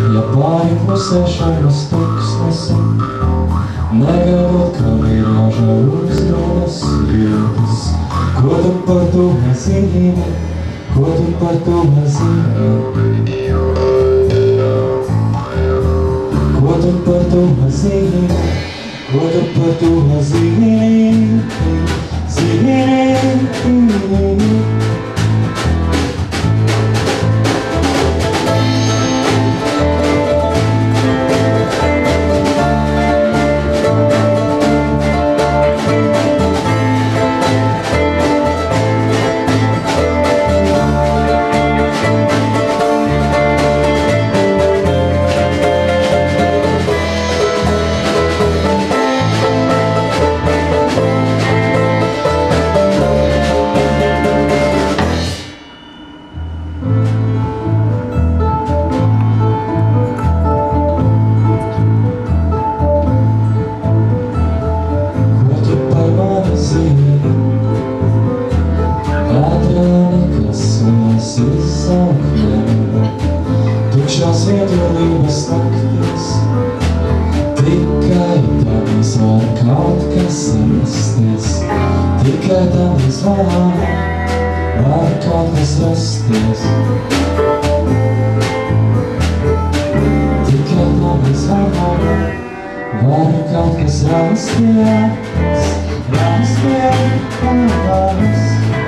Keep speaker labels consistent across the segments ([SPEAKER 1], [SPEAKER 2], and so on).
[SPEAKER 1] Ja pāri klusēšanas tuksnesi, negaidot, kā mirāža uzrodas jūtas. Ko tu par to zini? Ko tu par to zini? Ko tu par to zini? Ko tu par to zini? Zini? Tukšās vietolības naktis, tikai tādīs var kaut kas rasties. Tikai tādīs var kaut kas rasties. Tikai tādīs var kaut kas rasties. Rasties.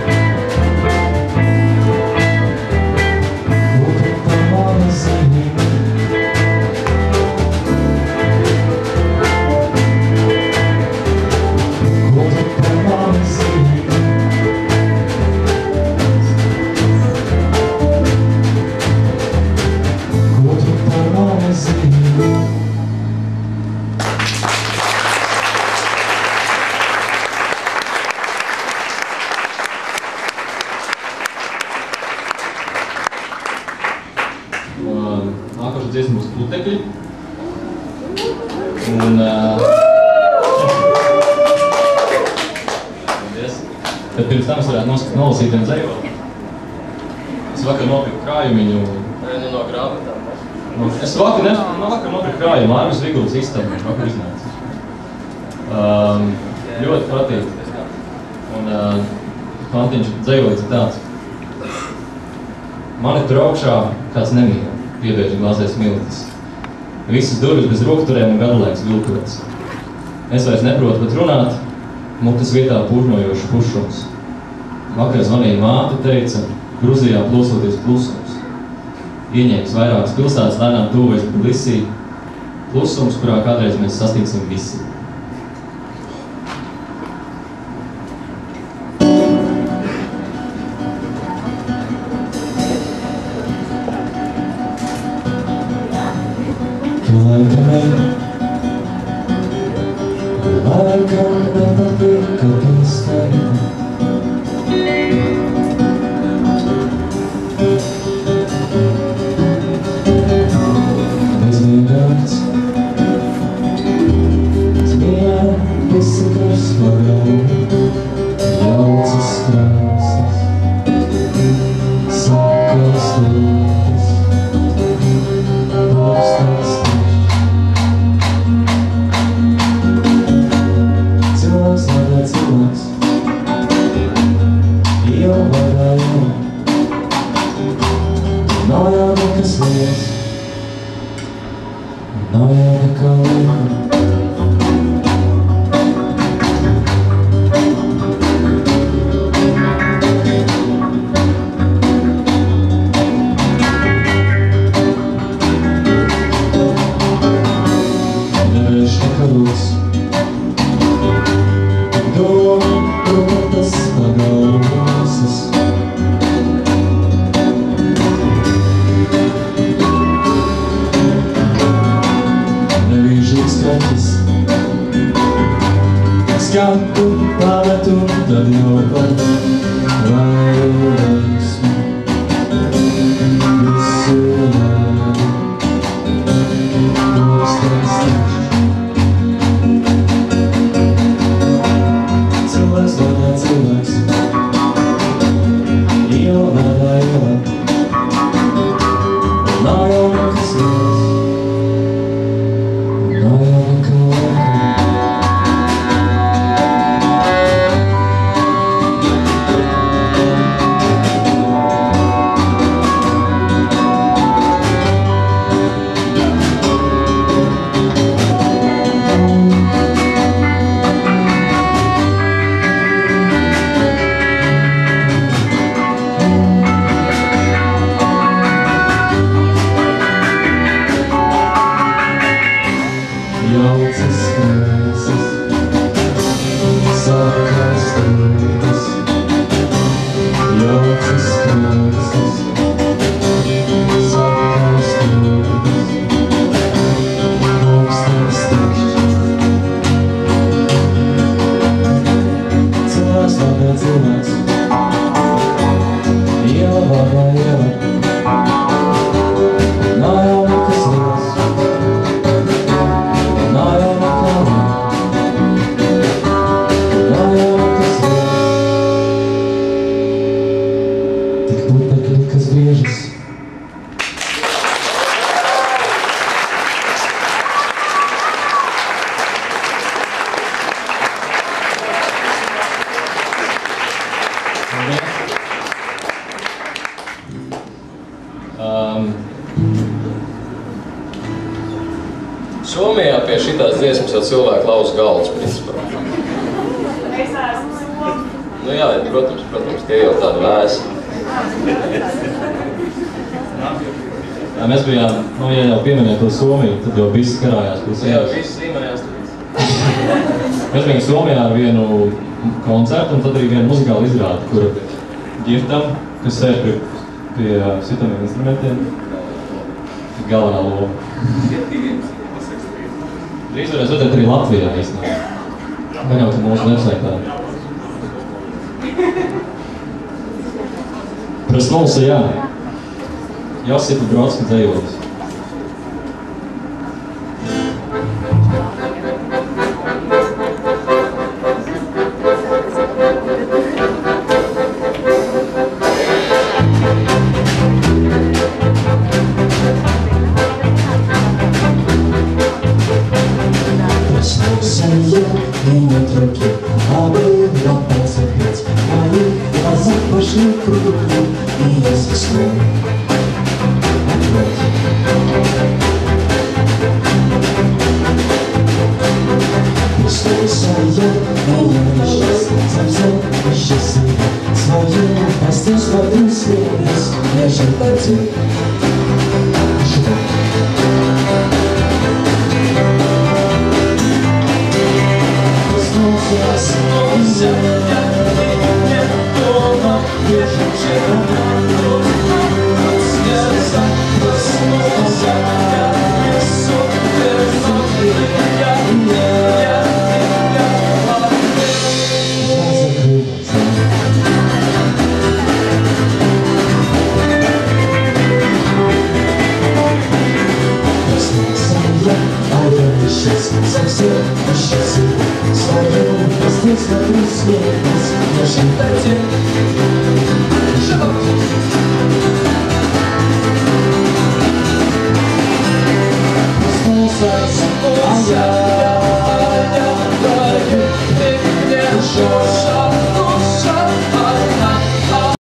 [SPEAKER 2] Nākošais dziesma būs Putekļi. Un tad pirms tam es varētu nolasīt vienu dzejoli. Es vakar nopirku krājumiņu.
[SPEAKER 3] No grāmatām.
[SPEAKER 2] Es vakar nopirku krājumu Ārvis Viguls istabu. Vakar iznāca. Ļoti patīk. Un pantiņš dzejolīts ir tāds. Mani tur augšā kāds nemīra. Piebieži glāzēs miltis. Visas durvis bez rokturēm un gadulēks vilkots. Es vairs neprotu pat runāt, mutes vietā pūžņojošs pušums. Vakar zvanīja māte, teica, Gruzijā plūsoties klusums. Ieņēmis vairākas pilsētas, lēnām tuvojas Tbilisī. Klusums, kurā kādreiz mēs sastīksim visi.
[SPEAKER 1] Laikam nepatīk, ka pieskaita. Bezmīgāts, zmiena visi kurs pagauda, jaucas krāsas, sakās lūtas, plūstās cilvēks, iela vārdā iela. Nav jau nekas liels, nav jau nekā liela. Nevarēšu nekaros, tas pagausas. Nevīžīgs kaķis, skatu pametu, tad jau pat vairsmu. Visu lēdu, postās taču. Cilvēks, iela vārdā iela. Nav jau nekas liels,
[SPEAKER 3] Somijā pie šitās dziesmas jau cilvēki lauza galvas, principā. Nu jā, protams, tie jau tādi vēsi.
[SPEAKER 2] Mēs bijām, nu, ja jau pieminēja to Somiju, tad jau visi karājās pie sienas.
[SPEAKER 3] Jā, visi zīmējās tur.
[SPEAKER 2] Mēs bijām Somijā ar vienu koncertu un tad arī vienu muzikālu izrādi, kur ģirtam, kas sēž pie sitamiem instrumentiem, galvenā loma. Drīz varēs redzēt arī Latvijā īstenībā. Gan jau, ka mūsu websaitā. Проснулся я. Josipa Brodska dzējolis.
[SPEAKER 1] Проснулся я, и нет руки, а было позабыть. Мои глаза пошли круги, и я заснул. Проснулся я, и я несчастный, совсем несчастный. Свою постель смотрю слез, я же один. Проснулся я, нет дома, вижу вчера. Проснулся я, несу вернуты, я закрыл глаза. Проснулся я, а я несчастный, совсем несчастный. Свою постель смотрю слез, я же один.